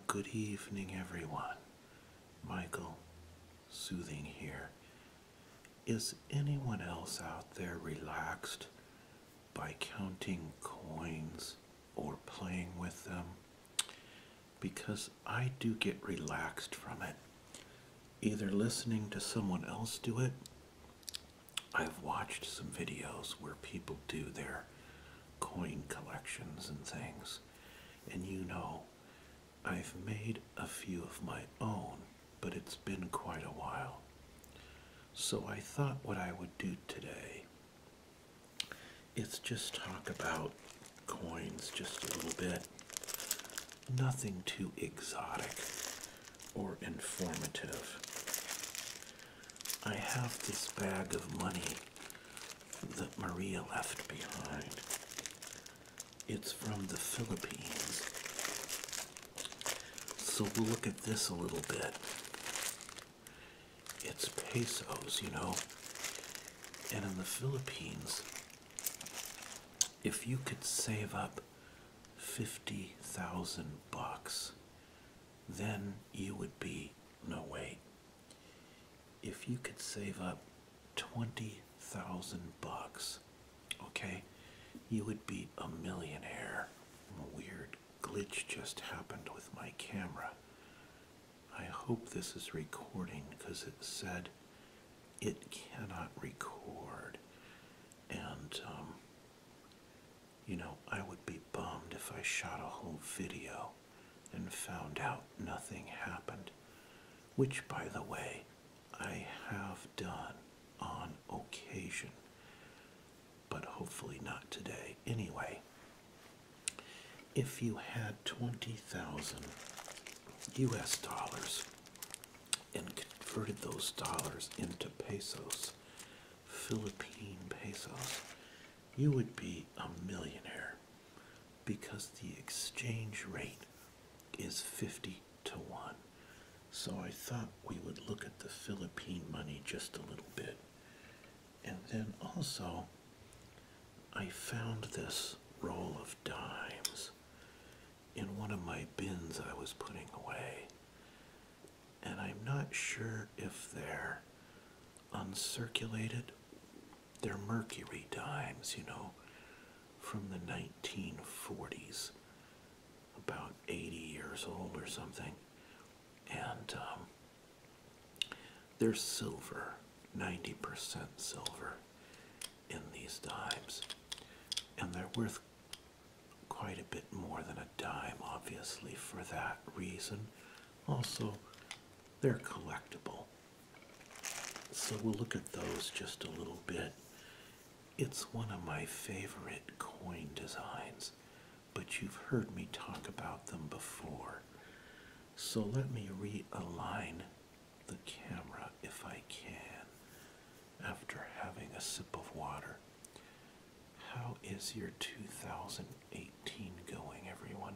Good evening, everyone. Michael, Soothing here. Is anyone else out there relaxed by counting coins or playing with them? Because I do get relaxed from it. Either listening to someone else do it, I've watched some videos where people do their coin collections and things, and I've made a few of my own, but it's been quite a while. So I thought what I would do today is just talk about coins just a little bit. Nothing too exotic or informative. I have this bag of money that Maria left behind. It's from the Philippines. So we'll look at this a little bit. It's pesos, And in the Philippines, if you could save up 50,000 bucks, then you would be, no wait, if you could save up 20,000 bucks, okay, you would be a millionaire. A weird glitch just happened with my camera. I hope this is recording because it said it cannot record. And, I would be bummed if I shot a whole video and found out nothing happened. Which, by the way, I have done on occasion. But hopefully not today. Anyway, if you had 20,000 US dollars and converted those dollars into pesos, Philippine pesos, you would be a millionaire because the exchange rate is 50 to 1. So I thought we would look at the Philippine money just a little bit. And then also, I found this roll of dimes in one of my bins I was putting away. And I'm not sure if they're uncirculated. They're Mercury dimes, from the 1940s, about 80 years old or something. And they're silver, 90% silver in these dimes. And they're worth quite a bit more than a dime, obviously, for that reason. Also, they're collectible. So we'll look at those just a little bit. It's one of my favorite coin designs, but you've heard me talk about them before. So let me realign the camera if I can, after having a sip of water. How is your 2018 going, everyone?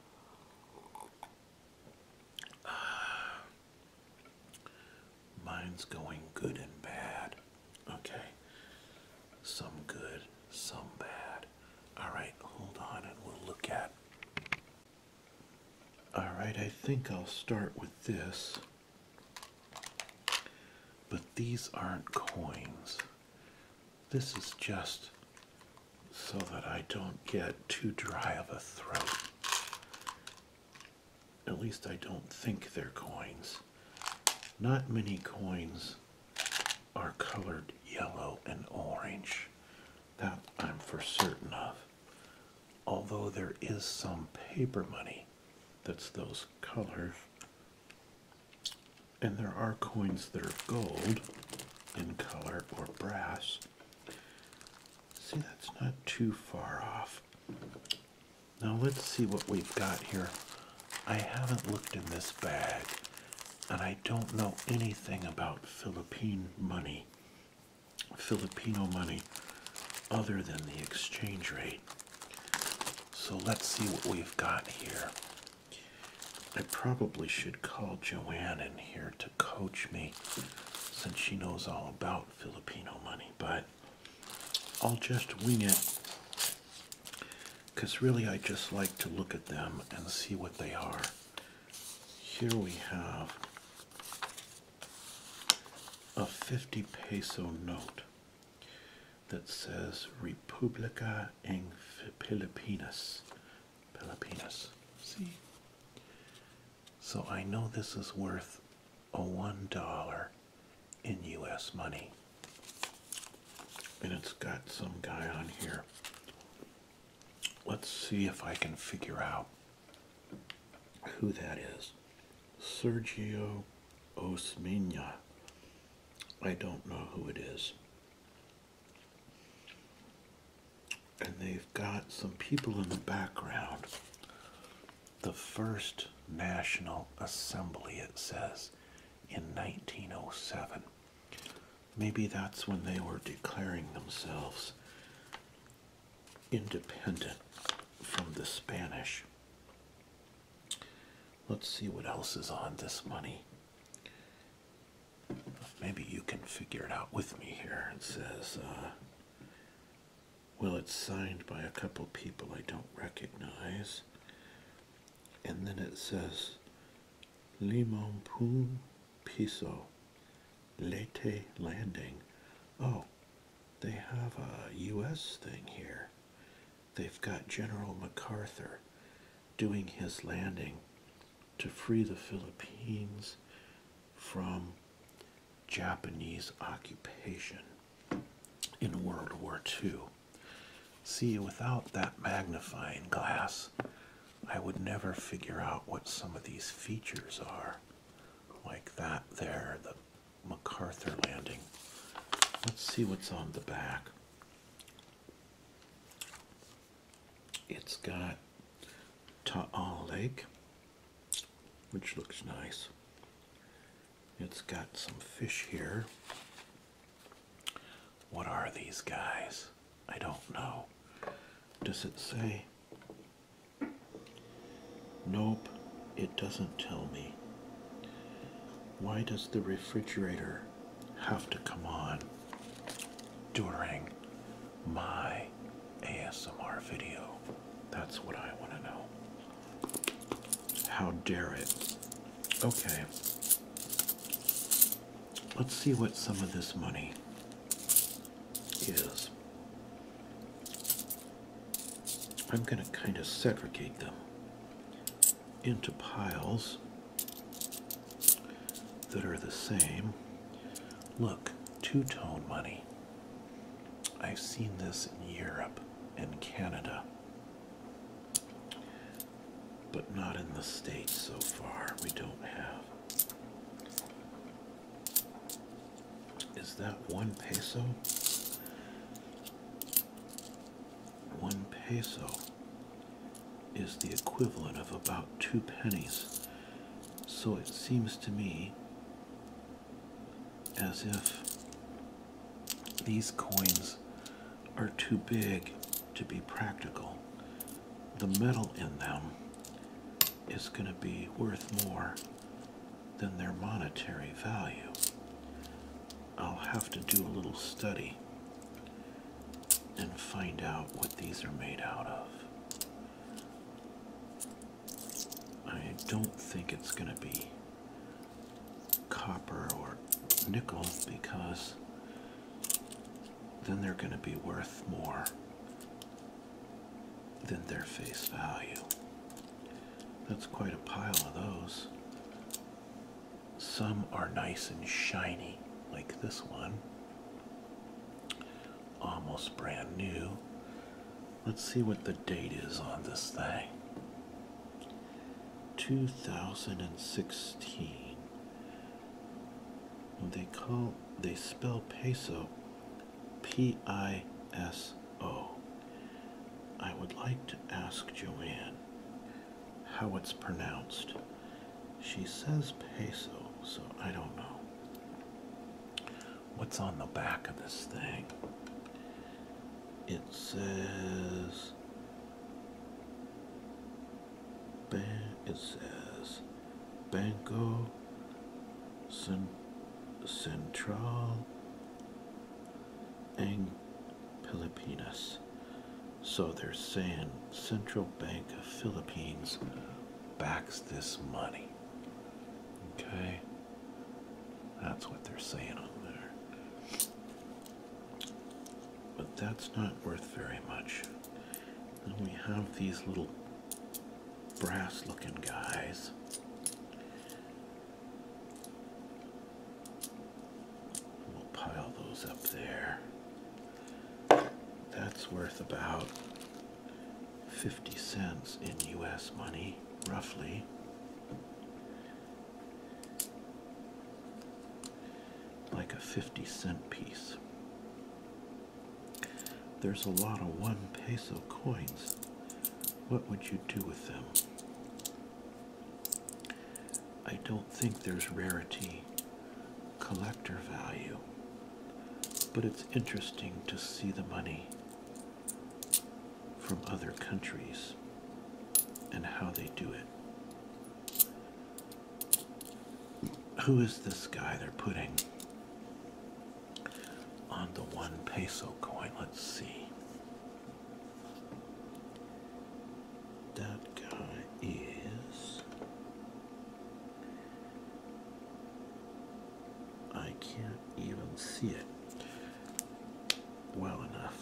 Mine's going good and bad. Okay. Some good, some bad. Alright, hold on and we'll look at. Alright, I think I'll start with this. But these aren't coins. This is just so that I don't get too dry of a throat. At least I don't think they're coins. Not many coins are colored yellow and orange. That I'm for certain of. Although there is some paper money that's those colors. And there are coins that are gold in color or brass. See, that's not too far off. Now let's see what we've got here. I haven't looked in this bag, and I don't know anything about Filipino money, other than the exchange rate. So let's see what we've got here. I probably should call Joanne in here to coach me, since she knows all about Filipino money, but I'll just wing it, because really I just like to look at them and see what they are. here we have a 50 peso note that says República en Filipinas. Filipinas. See? So I know this is worth a $1 in US money. And it's got some guy on here. Let's see if I can figure out who that is. Sergio Osmeña. I don't know who it is. And they've got some people in the background. The first National Assembly, it says, in 1907. Maybe that's when they were declaring themselves independent from the Spanish. Let's see what else is on this money. Maybe you can figure it out with me here. It says, well, it's signed by a couple people I don't recognize. And then it says, Limon Pun Piso, Leyte Landing. Oh, they have a U.S. thing here. They've got General MacArthur doing his landing to free the Philippines from Japanese occupation in World War II. See, without that magnifying glass, I would never figure out what some of these features are. Like that there, the MacArthur landing. Let's see what's on the back. It's got Taal Lake, which looks nice. It's got some fish here. What are these guys? I don't know. Does it say? Nope, it doesn't tell me. Why does the refrigerator have to come on during my ASMR video? That's what I want to know. How dare it? Okay. Let's see what some of this money is. I'm going to kind of segregate them into piles that are the same. Look, two-tone money. I've seen this in Europe and Canada, but not in the States so far. We don't have. Is that 1 peso? 1 peso is the equivalent of about 2 pennies. So it seems to me as if these coins are too big to be practical. The metal in them is going to be worth more than their monetary value. I'll have to do a little study and find out what these are made out of. I don't think it's going to be copper or nickel, because then they're going to be worth more than their face value. That's quite a pile of those. Some are nice and shiny, like this one. Almost brand new. Let's see what the date is on this thing. 2016. They spell peso P-I-S-O. I would like to ask Joanne how it's pronounced. She says peso, so I don't know. What's on the back of this thing? It says Banco Central en Filipinas. So they're saying Central Bank of Philippines backs this money. Okay, that's what they're saying on there. But that's not worth very much. Then we have these little brass looking guys. We'll pile those up there. That's worth about 50 cents in US money, roughly. Like a 50-cent piece. There's a lot of 1 peso coins. What would you do with them? I don't think there's rarity, collector value, but it's interesting to see the money from other countries and how they do it. Who is this guy they're putting on the 1 peso coin? Let's see. That guy is... I can't even see it well enough.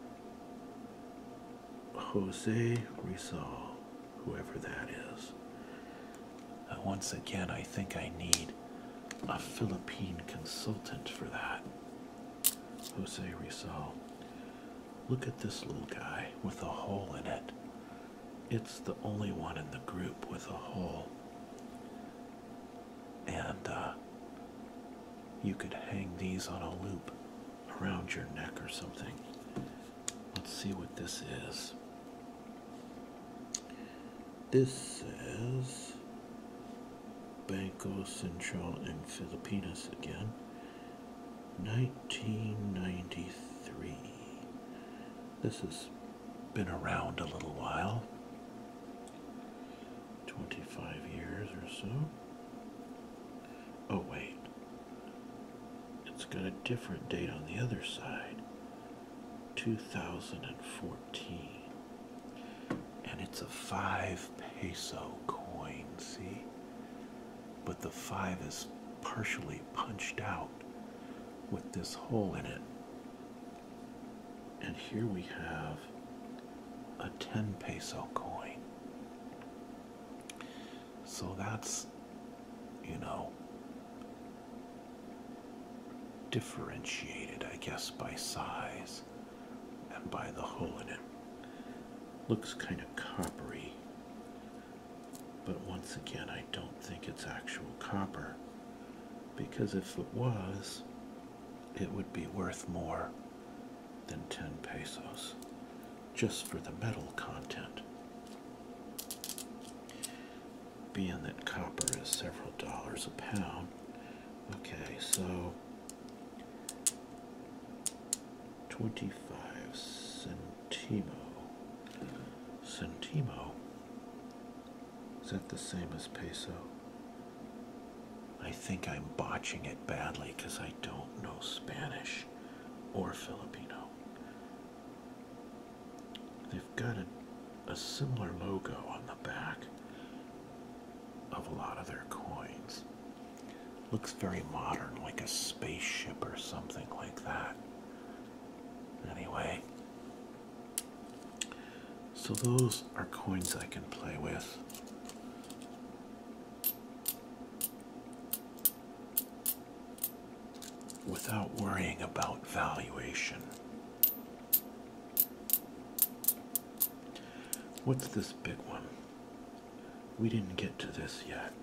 Jose Rizal, whoever that is. Once again, I think I need a Philippine consultant for that. Jose Rizal. Look at this little guy with a hole in it. It's the only one in the group with a hole. And you could hang these on a loop around your neck or something. Let's see what this is. This says Banco Central in Filipinas again. 1993. This has been around a little while. 25 years or so. Oh wait. It's got a different date on the other side. 2014. And it's a 5 peso coin, see? But the 5 is partially punched out with this hole in it. And here we have a 10 peso coin. So that's, you know, differentiated, I guess, by size and by the hole in it. Looks kind of coppery, but once again, I don't think it's actual copper, because if it was, it would be worth more than 10 pesos, just for the metal content. Being that copper is several dollars a pound. Okay, so 25 centimo. Centimo? Is that the same as peso? I think I'm botching it badly because I don't know Spanish or Filipino. They've got a similar logo on the back of a lot of their coins. Looks very modern, like a spaceship or something like that. Anyway, so those are coins I can play with. Without worrying about valuation. What's this big one? We didn't get to this yet.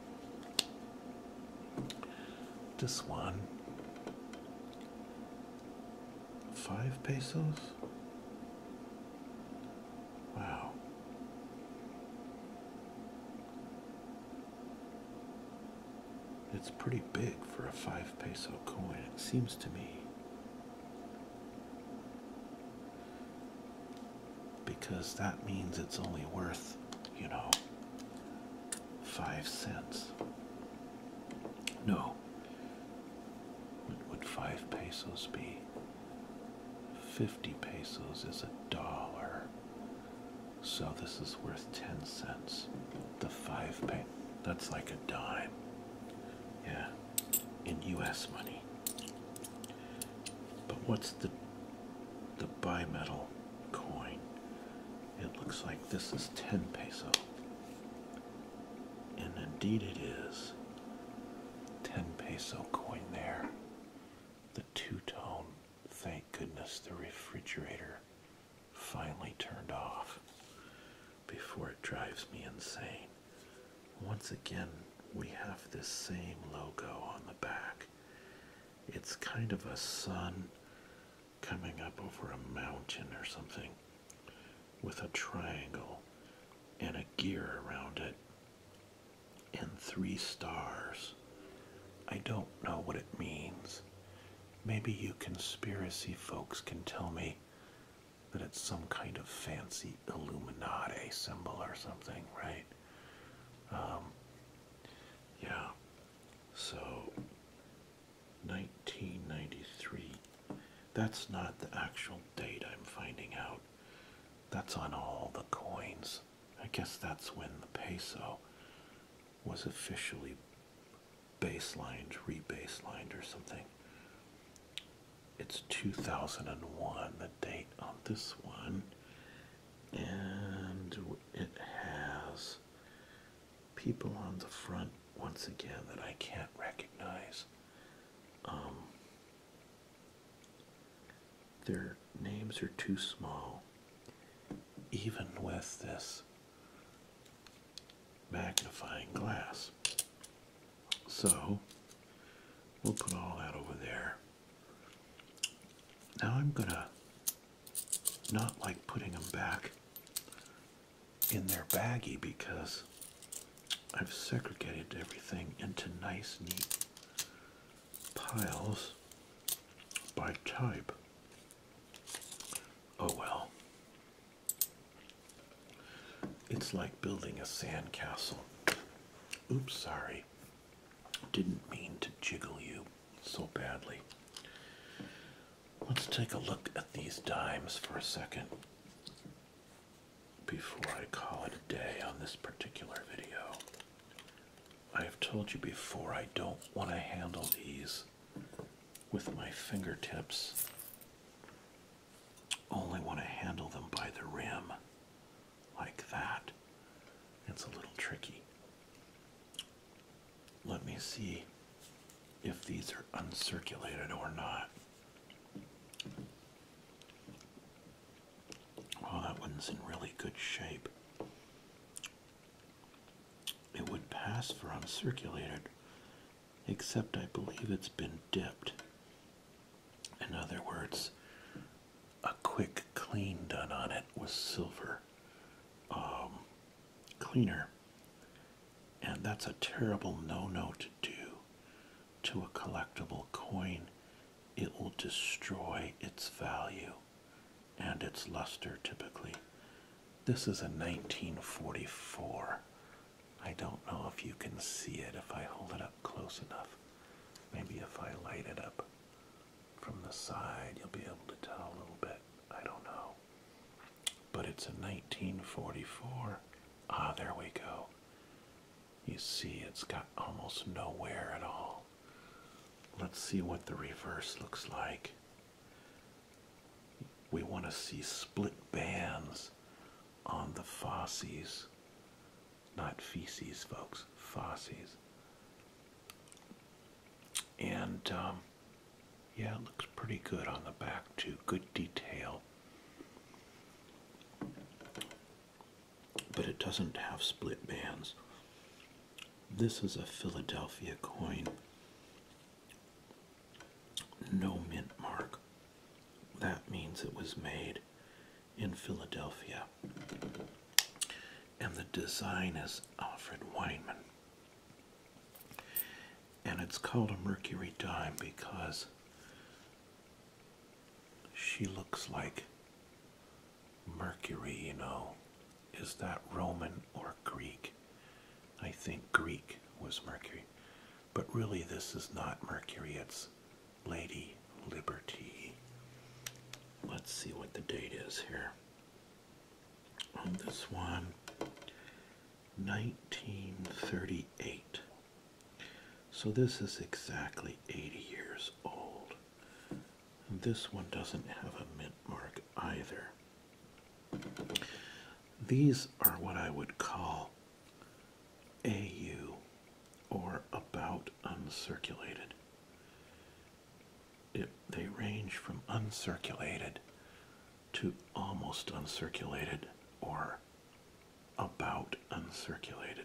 This one, 5 pesos? Wow. It's pretty big for a 5 peso coin, it seems to me. Because that means it's only worth, you know, 5 cents. No. What would 5 pesos be? 50 pesos is $1. So this is worth 10 cents. The 5 that's like a dime. Yeah, in US money. But what's the bimetal coin? It looks like this is 10 peso. And indeed it is. 10 peso coin there. The two-tone, thank goodness the refrigerator finally turned off before it drives me insane. Once again, we have this same logo on the back. It's kind of a sun coming up over a mountain or something with a triangle and a gear around it and 3 stars. I don't know what it means. Maybe you conspiracy folks can tell me that it's some kind of fancy Illuminati symbol or something, right? Yeah. So, 1993. That's not the actual date I'm finding out. That's on all the coins. I guess that's when the peso was officially baselined, re-baselined or something. It's 2001, the date on this one. And it has people on the front, once again, that I can't recognize. Their names are too small, even with this magnifying glass. So, we'll put all that over there. Now I'm gonna not like putting them back in their baggie because I've segregated everything into nice, neat piles by type. Oh well. It's like building a sandcastle. Oops, sorry. Didn't mean to jiggle you so badly. Let's take a look at these dimes for a second before I call it a day on this particular video. I have told you before I don't want to handle these with my fingertips. Only want to handle them by the rim, like that. It's a little tricky. Let me see if these are uncirculated or not. Oh, that one's in really good shape. It would pass for uncirculated, except I believe it's been dipped. In other words, a quick clean done on it with silver cleaner. And that's a terrible no-no to do to a collectible coin. It will destroy its value and its luster typically. This is a 1944. I don't know if you can see it if I hold it up close enough. Maybe if I light it up from the side, you'll be able to tell a little bit. I don't know. But it's a 1944. Ah, there we go. You see, it's got almost no wear at all. Let's see what the reverse looks like. We want to see split bands on the fauces. Not feces, folks. Fauces. And, yeah, it looks pretty good on the back, too. Good detail. But it doesn't have split bands. This is a Philadelphia coin. No mint mark. That means it was made in Philadelphia. And the design is Alfred Weinman. And it's called a Mercury dime because she looks like Mercury, you know. Is that Roman or Greek? I think Greek was Mercury. But really this is not Mercury, it's Lady Liberty. Let's see what the date is here. On this one, 1938. So this is exactly 80 years old. And this one doesn't have a mint mark either. These are what I would call AU, or about uncirculated. They range from uncirculated to almost uncirculated, or about uncirculated,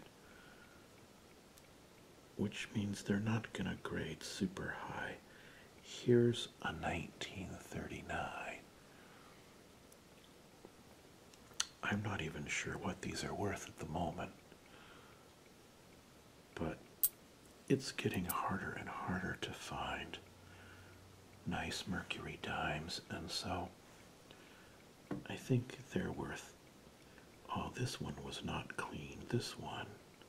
which means they're not going to grade super high. Here's a 1939. I'm not even sure what these are worth at the moment, but it's getting harder and harder to find nice mercury dimes, and so I think they're worth, oh, this one was not clean. This one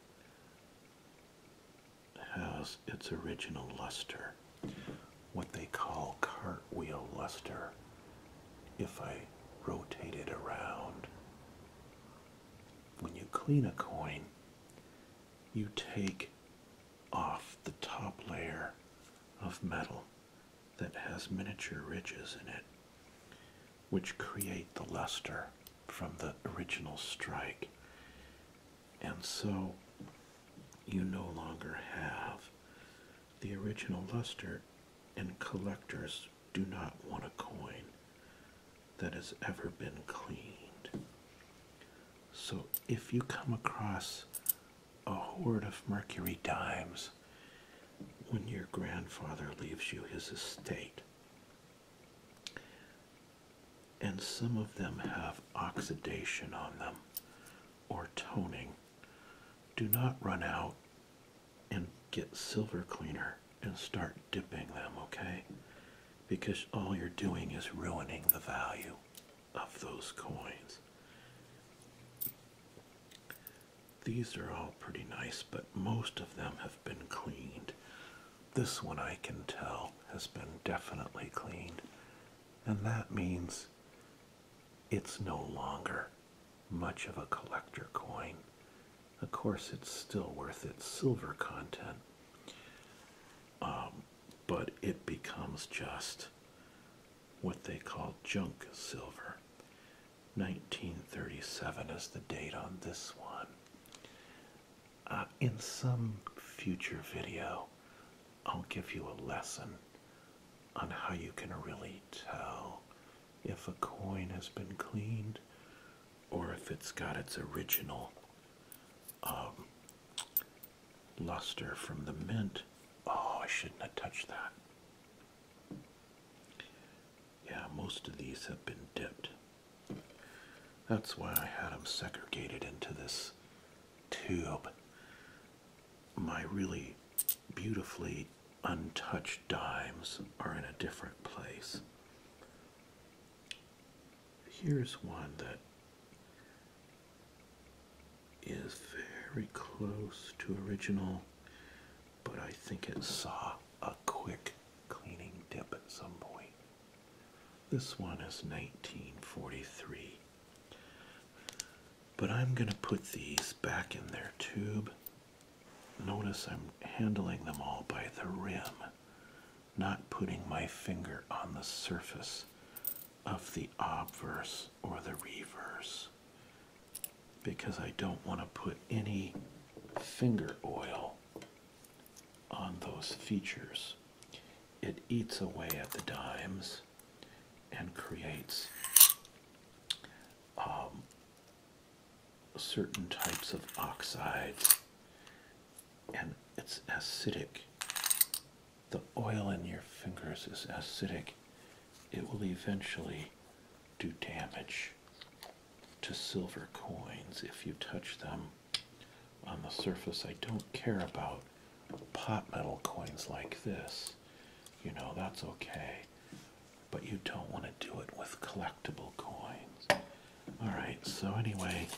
has its original luster, what they call cartwheel luster, if I rotate it around. When you clean a coin, you take off the top layer of metal that has miniature ridges in it, which create the luster from the original strike. And so you no longer have the original luster, and collectors do not want a coin that has ever been cleaned. So if you come across a hoard of mercury dimes when your grandfather leaves you his estate, and some of them have oxidation on them or toning, do not run out and get silver cleaner and start dipping them, okay? Because all you're doing is ruining the value of those coins. These are all pretty nice, but most of them have been cleaned. This one, I can tell, has been definitely cleaned, and that means it's no longer much of a collector coin. Of course, it's still worth its silver content, but it becomes just what they call junk silver. 1937 is the date on this one. In some future video, I'll give you a lesson on how you can really tell if a coin has been cleaned or if it's got its original luster from the mint. Oh, I shouldn't have touched that. Yeah, most of these have been dipped. That's why I had them segregated into this tube. My really beautifully untouched dimes are in a different place. Here's one that is very close to original, but I think it saw a quick cleaning dip at some point. This one is 1943. But I'm going to put these back in their tube. Notice I'm handling them all by the rim, not putting my finger on the surface of the obverse or the reverse, because I don't want to put any finger oil on those features. It eats away at the dimes and creates certain types of oxides, and it's acidic. The oil in your fingers is acidic. It will eventually do damage to silver coins if you touch them on the surface. I don't care about pot metal coins like this. You know, that's okay. But you don't want to do it with collectible coins. Alright, so anyway,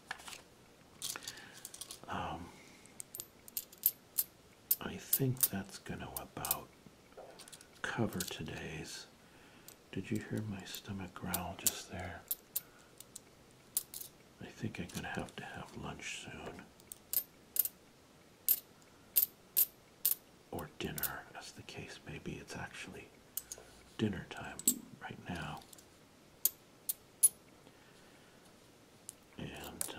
I think that's going to about cover today's. Did you hear my stomach growl just there? I think I'm going to have lunch soon. or dinner, as the case may be. It's actually dinner time right now. And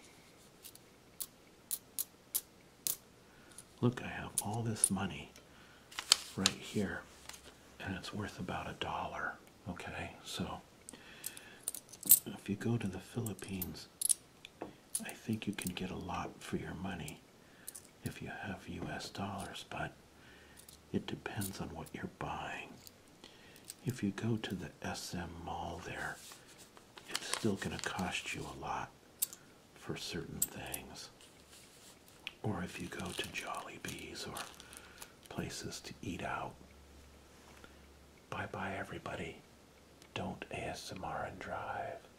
look, I have all this money right here, and it's worth about $1. Okay, so if you go to the Philippines, I think you can get a lot for your money if you have US dollars, but it depends on what you're buying. If you go to the SM Mall there, it's still going to cost you a lot for certain things. Or if you go to Jollibee's or places to eat out. Bye-bye, everybody. Don't ASMR and drive.